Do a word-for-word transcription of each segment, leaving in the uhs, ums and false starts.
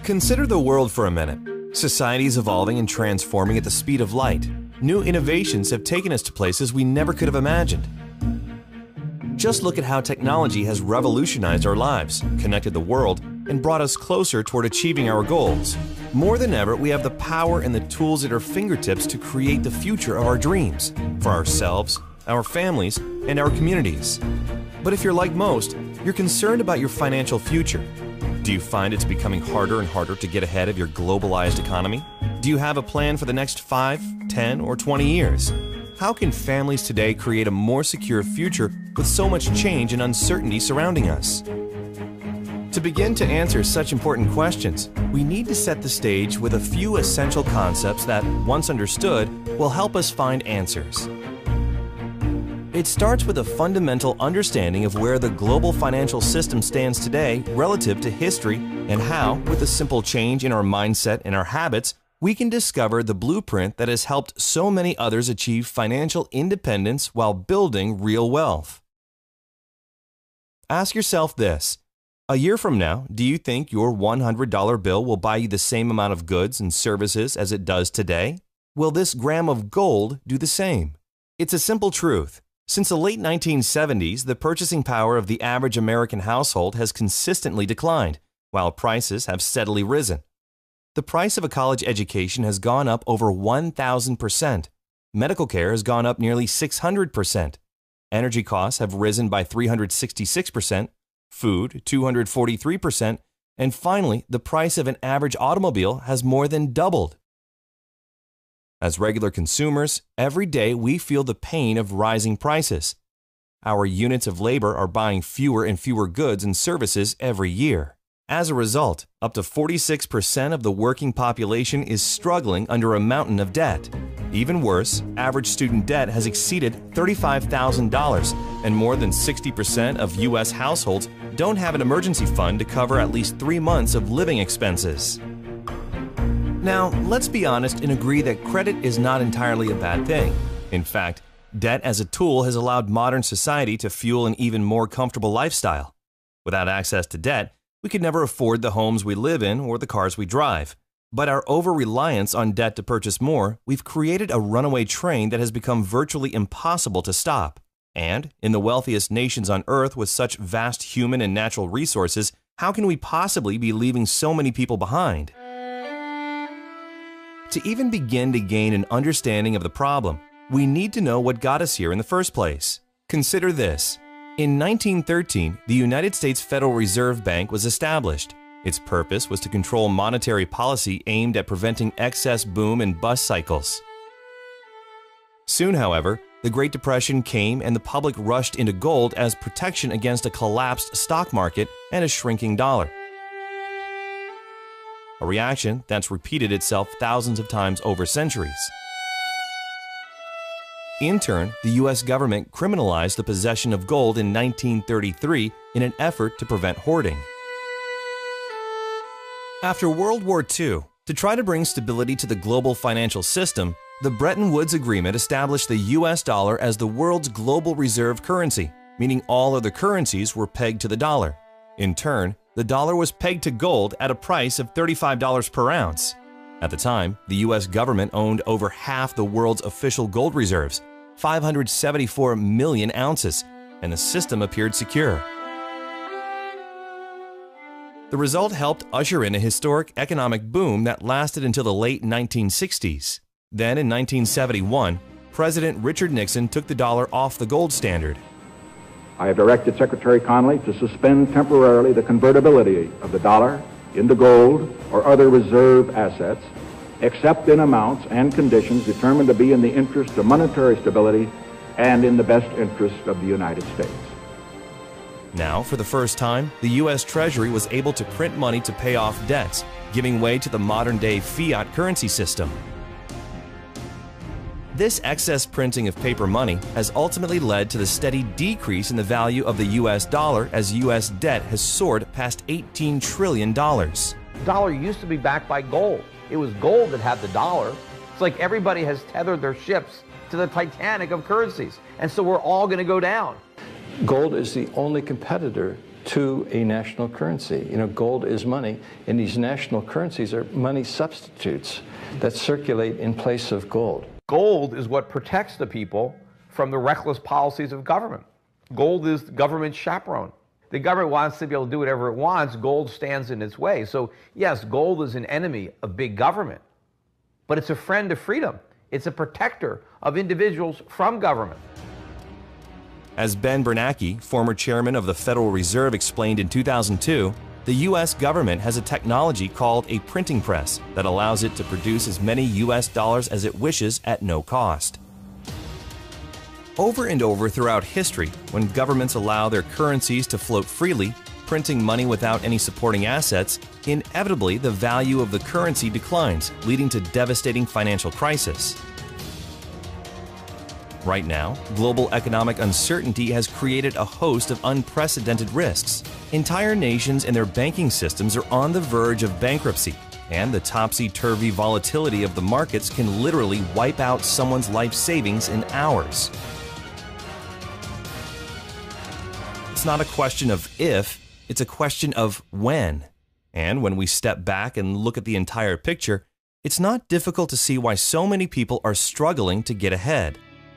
Consider the world for a minute. Society is evolving and transforming at the speed of light. New innovations have taken us to places we never could have imagined. Just look at how technology has revolutionized our lives, connected the world, and brought us closer toward achieving our goals. More than ever, we have the power and the tools at our fingertips to create the future of our dreams, for ourselves, our families, and our communities. But if you're like most, you're concerned about your financial future. Do you find it's becoming harder and harder to get ahead of your globalized economy? Do you have a plan for the next five, ten, or twenty years? How can families today create a more secure future with so much change and uncertainty surrounding us? To begin to answer such important questions, we need to set the stage with a few essential concepts that, once understood, will help us find answers. It starts with a fundamental understanding of where the global financial system stands today relative to history and how, with a simple change in our mindset and our habits, we can discover the blueprint that has helped so many others achieve financial independence while building real wealth. Ask yourself this: a year from now, do you think your one hundred dollar bill will buy you the same amount of goods and services as it does today? Will this gram of gold do the same? It's a simple truth. Since the late nineteen seventies, the purchasing power of the average American household has consistently declined, while prices have steadily risen. The price of a college education has gone up over one thousand percent. Medical care has gone up nearly six hundred percent. Energy costs have risen by three hundred sixty-six percent, food two hundred forty-three percent, and finally, the price of an average automobile has more than doubled. As regular consumers, every day we feel the pain of rising prices. Our units of labor are buying fewer and fewer goods and services every year. As a result, up to forty-six percent of the working population is struggling under a mountain of debt. Even worse, average student debt has exceeded thirty-five thousand dollars, and more than sixty percent of U S households don't have an emergency fund to cover at least three months of living expenses. Now, let's be honest and agree that credit is not entirely a bad thing. In fact, debt as a tool has allowed modern society to fuel an even more comfortable lifestyle. Without access to debt, we could never afford the homes we live in or the cars we drive. But our over-reliance on debt to purchase more, we've created a runaway train that has become virtually impossible to stop. And, in the wealthiest nations on Earth with such vast human and natural resources, how can we possibly be leaving so many people behind? To even begin to gain an understanding of the problem, we need to know what got us here in the first place. Consider this. In nineteen thirteen, the United States Federal Reserve Bank was established. Its purpose was to control monetary policy aimed at preventing excess boom and bust cycles. Soon, however, the Great Depression came and the public rushed into gold as protection against a collapsed stock market and a shrinking dollar. A reaction that's repeated itself thousands of times over centuries. In turn, the U S government criminalized the possession of gold in nineteen thirty-three in an effort to prevent hoarding. After World War Two, to try to bring stability to the global financial system, the Bretton Woods Agreement established the U S dollar as the world's global reserve currency, meaning all other currencies were pegged to the dollar. In turn, the dollar was pegged to gold at a price of thirty-five dollars per ounce. At the time, the U S government owned over half the world's official gold reserves, five hundred seventy-four million ounces, and the system appeared secure. The result helped usher in a historic economic boom that lasted until the late nineteen sixties. Then, in nineteen seventy-one, President Richard Nixon took the dollar off the gold standard. I have directed Secretary Connally to suspend temporarily the convertibility of the dollar into gold or other reserve assets, except in amounts and conditions determined to be in the interest of monetary stability and in the best interest of the United States. Now, for the first time, the U S Treasury was able to print money to pay off debts, giving way to the modern-day fiat currency system. This excess printing of paper money has ultimately led to the steady decrease in the value of the U S dollar as U S debt has soared past eighteen trillion dollars. The dollar used to be backed by gold. It was gold that had the dollar. It's like everybody has tethered their ships to the Titanic of currencies, and so we're all going to go down. Gold is the only competitor to a national currency. You know, gold is money, and these national currencies are money substitutes that circulate in place of gold. Gold is what protects the people from the reckless policies of government. Gold is government chaperone. The government wants to be able to do whatever it wants. Gold stands in its way. So yes, gold is an enemy of big government, but it's a friend of freedom. It's a protector of individuals from government. As Ben Bernanke, former chairman of the Federal Reserve, explained in two thousand two, the U S government has a technology called a printing press that allows it to produce as many U S dollars as it wishes at no cost. Over and over throughout history, when governments allow their currencies to float freely, printing money without any supporting assets, inevitably the value of the currency declines, leading to devastating financial crisis. Right now, global economic uncertainty has created a host of unprecedented risks. Entire nations and their banking systems are on the verge of bankruptcy, and the topsy-turvy volatility of the markets can literally wipe out someone's life savings in hours. It's not a question of if, it's a question of when. And when we step back and look at the entire picture, it's not difficult to see why so many people are struggling to get ahead.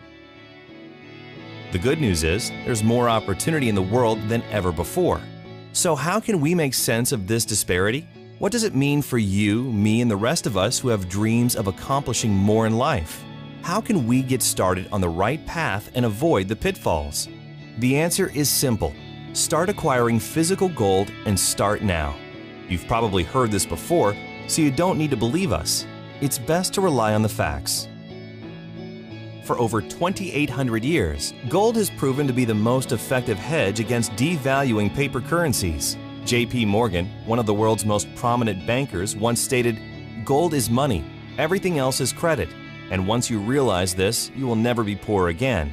The good news is, there's more opportunity in the world than ever before. So how can we make sense of this disparity? What does it mean for you, me, and the rest of us who have dreams of accomplishing more in life? How can we get started on the right path and avoid the pitfalls? The answer is simple. Start acquiring physical gold and start now. You've probably heard this before, so you don't need to believe us. It's best to rely on the facts. For over twenty-eight hundred years, gold has proven to be the most effective hedge against devaluing paper currencies. J P Morgan, one of the world's most prominent bankers, once stated, "Gold is money, everything else is credit, and once you realize this, you will never be poor again."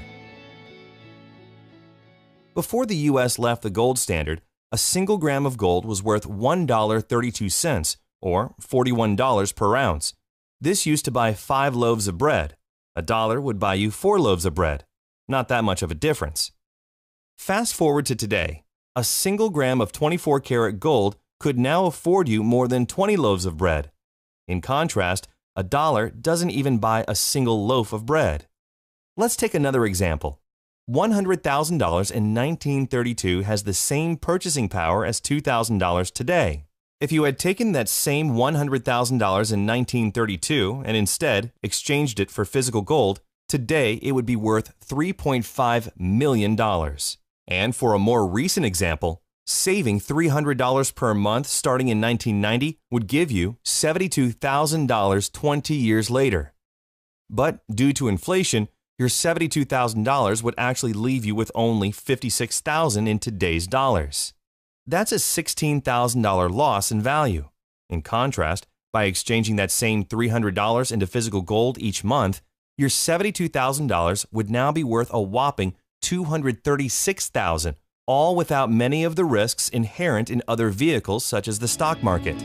Before the U S left the gold standard, a single gram of gold was worth one dollar and thirty-two cents, or forty-one dollars per ounce. This used to buy five loaves of bread. A dollar would buy you four loaves of bread. Not that much of a difference. Fast forward to today. A single gram of twenty-four karat gold could now afford you more than twenty loaves of bread. In contrast, a dollar doesn't even buy a single loaf of bread. Let's take another example. one hundred thousand dollars in nineteen thirty-two has the same purchasing power as two thousand dollars today. If you had taken that same one hundred thousand dollars in nineteen thirty-two and instead exchanged it for physical gold, today it would be worth three point five million dollars. And for a more recent example, saving three hundred dollars per month starting in nineteen ninety would give you seventy-two thousand dollars twenty years later. But due to inflation, your seventy-two thousand dollars would actually leave you with only fifty-six thousand dollars in today's dollars. That's a sixteen thousand dollars loss in value. In contrast, by exchanging that same three hundred dollars into physical gold each month, your seventy-two thousand dollars would now be worth a whopping two hundred thirty-six thousand dollars, all without many of the risks inherent in other vehicles such as the stock market.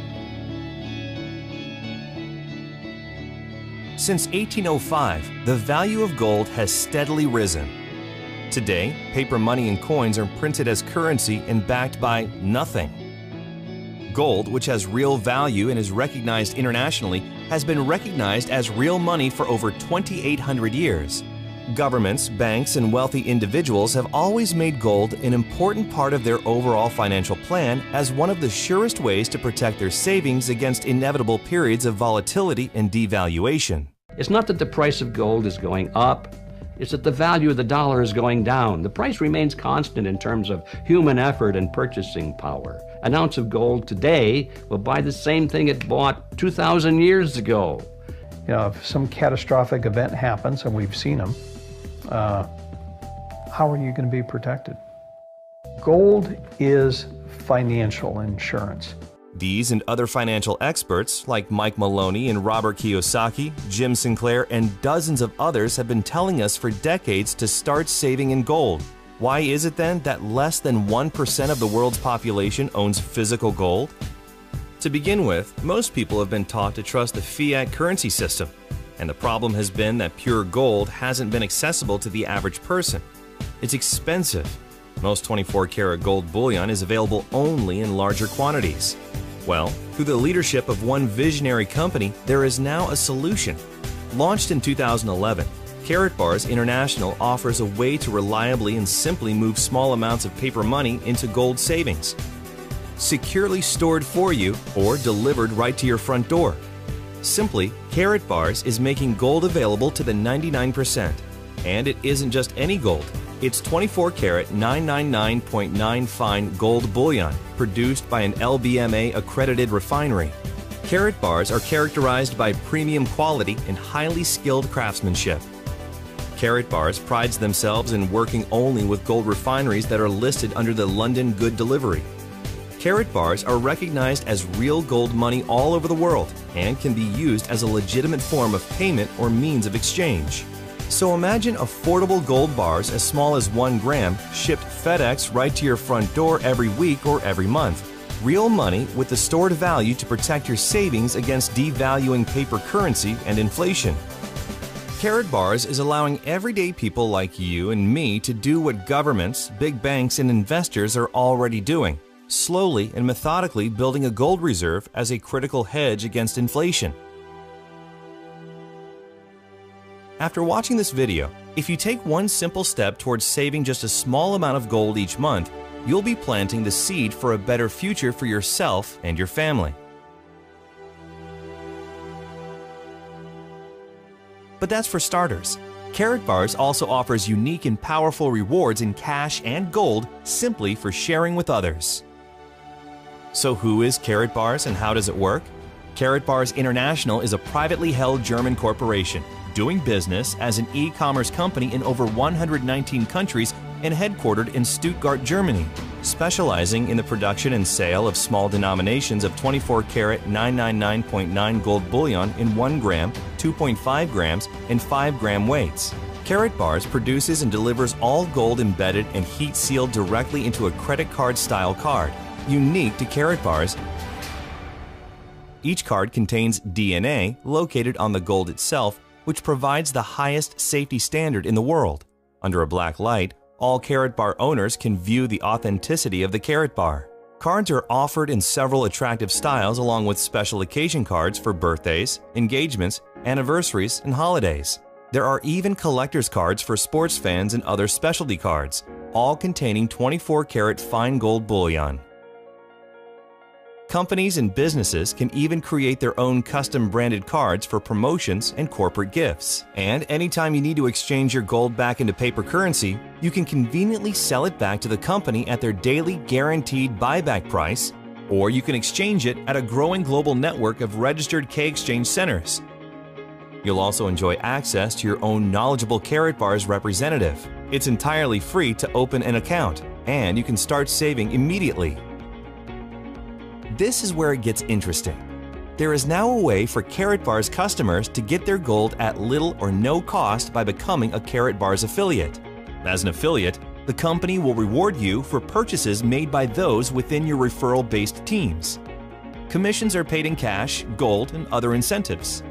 Since eighteen oh five, the value of gold has steadily risen. Today, paper money and coins are printed as currency and backed by nothing. Gold, which has real value and is recognized internationally, has been recognized as real money for over twenty-eight hundred years. Governments, banks, and wealthy individuals have always made gold an important part of their overall financial plan as one of the surest ways to protect their savings against inevitable periods of volatility and devaluation. It's not that the price of gold is going up. It's that the value of the dollar is going down. The price remains constant in terms of human effort and purchasing power. An ounce of gold today will buy the same thing it bought two thousand years ago. You know, if some catastrophic event happens, and we've seen them, uh, how are you going to be protected? Gold is financial insurance. These and other financial experts like Mike Maloney and Robert Kiyosaki, Jim Sinclair, and dozens of others have been telling us for decades to start saving in gold. Why is it then that less than one percent of the world's population owns physical gold? To begin with, most people have been taught to trust the fiat currency system, and the problem has been that pure gold hasn't been accessible to the average person. It's expensive. Most twenty-four karat gold bullion is available only in larger quantities. Well, through the leadership of one visionary company, there is now a solution. Launched in two thousand eleven, Karatbars International offers a way to reliably and simply move small amounts of paper money into gold savings. Securely stored for you or delivered right to your front door. Simply, Karatbars is making gold available to the ninety-nine percent. And it isn't just any gold. It's twenty-four karat nine ninety-nine point nine fine gold bullion produced by an L B M A accredited refinery. Karatbars are characterized by premium quality and highly skilled craftsmanship. Karatbars prides themselves in working only with gold refineries that are listed under the London Good Delivery. Karatbars are recognized as real gold money all over the world and can be used as a legitimate form of payment or means of exchange. So imagine affordable gold bars as small as one gram shipped FedEx right to your front door every week or every month. Real money with the stored value to protect your savings against devaluing paper currency and inflation. Karatbars is allowing everyday people like you and me to do what governments, big banks, and investors are already doing, slowly and methodically building a gold reserve as a critical hedge against inflation. After watching this video, if you take one simple step towards saving just a small amount of gold each month, you'll be planting the seed for a better future for yourself and your family. But that's for starters. Karatbars also offers unique and powerful rewards in cash and gold simply for sharing with others. So who is Karatbars and how does it work? Karatbars International is a privately held German corporation doing business as an e-commerce company in over one hundred nineteen countries and headquartered in Stuttgart, Germany, specializing in the production and sale of small denominations of twenty-four karat nine ninety-nine point nine gold bullion in one gram, two point five grams, and five gram weights. Karatbars produces and delivers all gold embedded and heat sealed directly into a credit card style card, unique to Karatbars. Each card contains D N A located on the gold itself, which provides the highest safety standard in the world. Under a black light, all Karatbar owners can view the authenticity of the Karatbar. Cards are offered in several attractive styles along with special occasion cards for birthdays, engagements, anniversaries, and holidays. There are even collector's cards for sports fans and other specialty cards, all containing twenty-four karat fine gold bullion. Companies and businesses can even create their own custom branded cards for promotions and corporate gifts. And anytime you need to exchange your gold back into paper currency, you can conveniently sell it back to the company at their daily guaranteed buyback price, or you can exchange it at a growing global network of registered K-exchange centers. You'll also enjoy access to your own knowledgeable Karatbars representative. It's entirely free to open an account, and you can start saving immediately. This is where it gets interesting. There is now a way for Karatbars customers to get their gold at little or no cost by becoming a Karatbars affiliate. As an affiliate, the company will reward you for purchases made by those within your referral-based teams. Commissions are paid in cash, gold, and other incentives.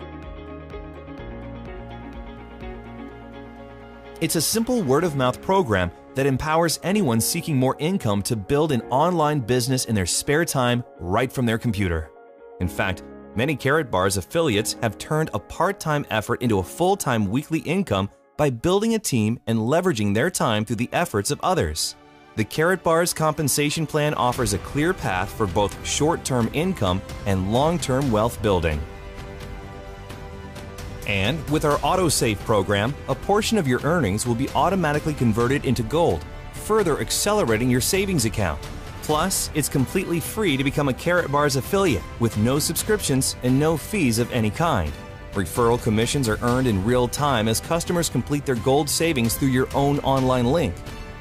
It's a simple word-of-mouth program that empowers anyone seeking more income to build an online business in their spare time right from their computer. In fact, many Karatbars affiliates have turned a part-time effort into a full-time weekly income by building a team and leveraging their time through the efforts of others. The Karatbars compensation plan offers a clear path for both short-term income and long-term wealth building. And with our AutoSave program, a portion of your earnings will be automatically converted into gold, further accelerating your savings account. Plus, it's completely free to become a Karatbars affiliate with no subscriptions and no fees of any kind. Referral commissions are earned in real time as customers complete their gold savings through your own online link.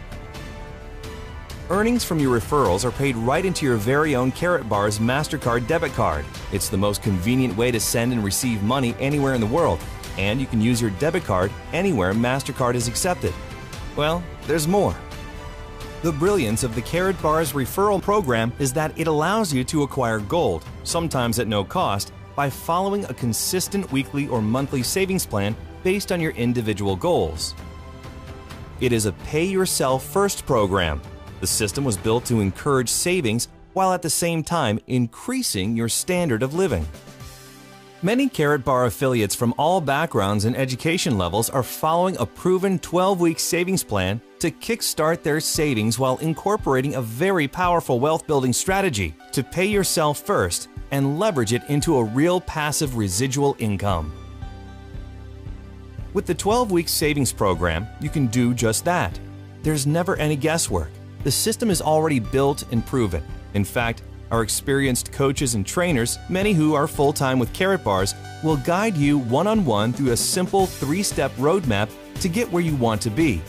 Earnings from your referrals are paid right into your very own Karatbars MasterCard debit card. It's the most convenient way to send and receive money anywhere in the world, and you can use your debit card anywhere MasterCard is accepted. Well, there's more. The brilliance of the Karatbars referral program is that it allows you to acquire gold, sometimes at no cost, by following a consistent weekly or monthly savings plan based on your individual goals. It is a pay-yourself-first program. The system was built to encourage savings while at the same time increasing your standard of living. Many Carrot Bar affiliates from all backgrounds and education levels are following a proven twelve-week savings plan to kickstart their savings while incorporating a very powerful wealth-building strategy to pay yourself first and leverage it into a real passive residual income. With the twelve-week savings program, you can do just that. There's never any guesswork. The system is already built and proven. In fact, our experienced coaches and trainers, many who are full-time with Carrot Bars, will guide you one-on-one through a simple three-step roadmap to get where you want to be.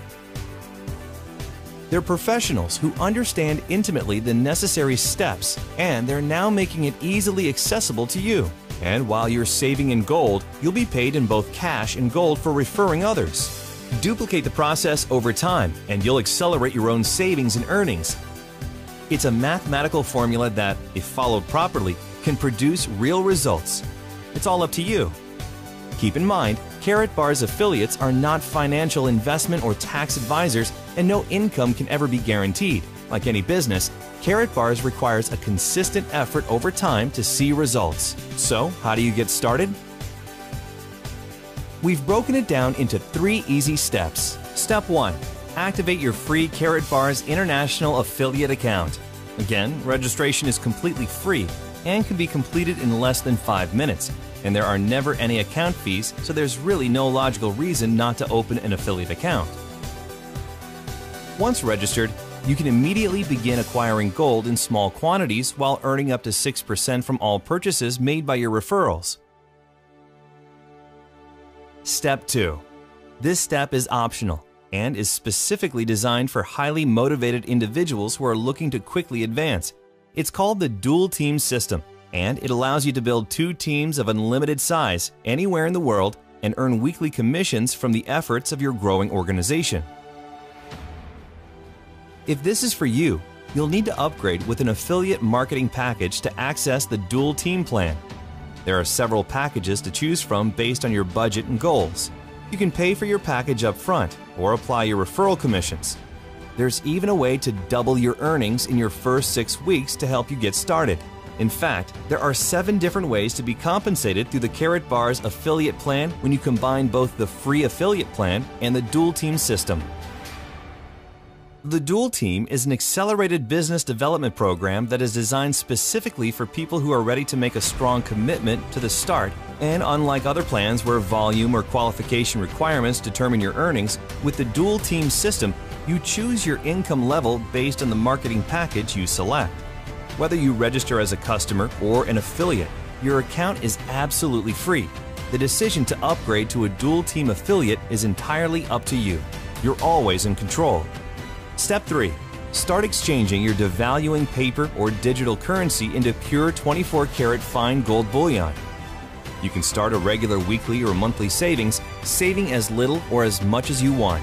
They're professionals who understand intimately the necessary steps, and they're now making it easily accessible to you. And while you're saving in gold, you'll be paid in both cash and gold for referring others. Duplicate the process over time, and you'll accelerate your own savings and earnings. It's a mathematical formula that, if followed properly, can produce real results. It's all up to you. Keep in mind, Carrot Bar's affiliates are not financial investment or tax advisors, and no income can ever be guaranteed. Like any business, Carrot Bars requires a consistent effort over time to see results. So, how do you get started? We've broken it down into three easy steps. Step one. Activate your free Carrot Bars International Affiliate account. Again, registration is completely free and can be completed in less than five minutes, and there are never any account fees, so there's really no logical reason not to open an affiliate account. Once registered, you can immediately begin acquiring gold in small quantities while earning up to six percent from all purchases made by your referrals. Step two. This step is optional and is specifically designed for highly motivated individuals who are looking to quickly advance. It's called the dual team system, and it allows you to build two teams of unlimited size anywhere in the world and earn weekly commissions from the efforts of your growing organization. If this is for you, you'll need to upgrade with an affiliate marketing package to access the dual team plan. There are several packages to choose from based on your budget and goals. You can pay for your package up front or apply your referral commissions. There's even a way to double your earnings in your first six weeks to help you get started. In fact, there are seven different ways to be compensated through the Carrot Bars affiliate plan when you combine both the free affiliate plan and the dual team system. The Dual Team is an accelerated business development program that is designed specifically for people who are ready to make a strong commitment to the start, and unlike other plans where volume or qualification requirements determine your earnings, with the Dual Team system, you choose your income level based on the marketing package you select. Whether you register as a customer or an affiliate, your account is absolutely free. The decision to upgrade to a Dual Team affiliate is entirely up to you. You're always in control. Step three. Start exchanging your devaluing paper or digital currency into pure twenty-four karat fine gold bullion. You can start a regular weekly or monthly savings, saving as little or as much as you want.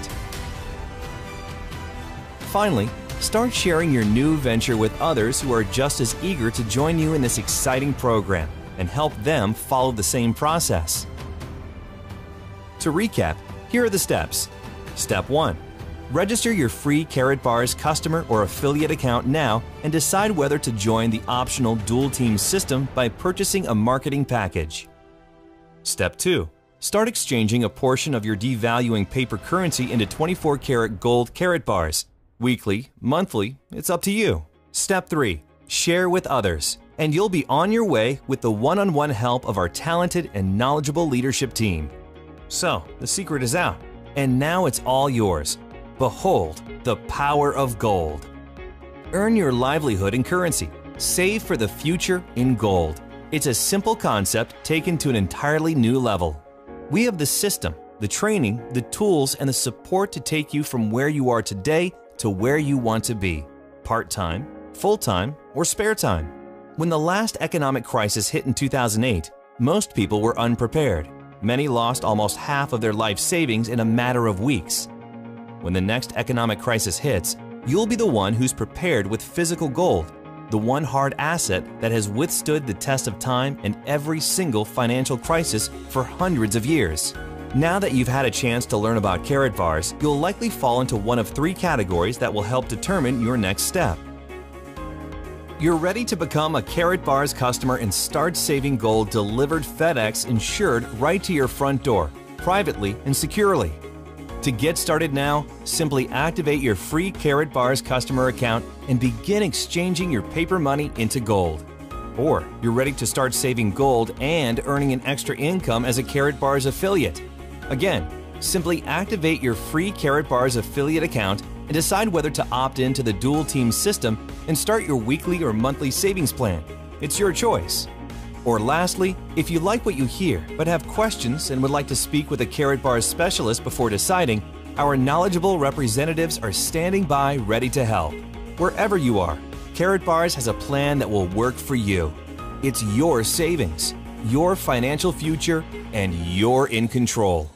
Finally, start sharing your new venture with others who are just as eager to join you in this exciting program and help them follow the same process. To recap, here are the steps. Step one. Register your free Carrot Bars customer or affiliate account now and decide whether to join the optional Dual Team system by purchasing a marketing package. Step two. Start exchanging a portion of your devaluing paper currency into twenty-four karat gold Carrot Bars. Weekly, monthly, it's up to you. Step three. Share with others, and you'll be on your way with the one-on-one help of our talented and knowledgeable leadership team. So, the secret is out, and now it's all yours. Behold the power of gold. Earn your livelihood in currency. Save for the future in gold. It's a simple concept taken to an entirely new level. We have the system, the training, the tools, and the support to take you from where you are today to where you want to be. Part-time, full-time, or spare time. When the last economic crisis hit in two thousand eight, most people were unprepared. Many lost almost half of their life savings in a matter of weeks. When the next economic crisis hits, you'll be the one who's prepared with physical gold, the one hard asset that has withstood the test of time and every single financial crisis for hundreds of years. Now that you've had a chance to learn about Carrot Bars, you'll likely fall into one of three categories that will help determine your next step. You're ready to become a Carrot Bars customer and start saving gold delivered FedEx insured right to your front door, privately and securely. To get started now, simply activate your free Carrot Bars customer account and begin exchanging your paper money into gold. Or you're ready to start saving gold and earning an extra income as a Carrot Bars affiliate. Again, simply activate your free Carrot Bars affiliate account and decide whether to opt into the dual team system and start your weekly or monthly savings plan. It's your choice. Or lastly, if you like what you hear but have questions and would like to speak with a Carrot Bars specialist before deciding, our knowledgeable representatives are standing by ready to help. Wherever you are, Carrot Bars has a plan that will work for you. It's your savings, your financial future, and you're in control.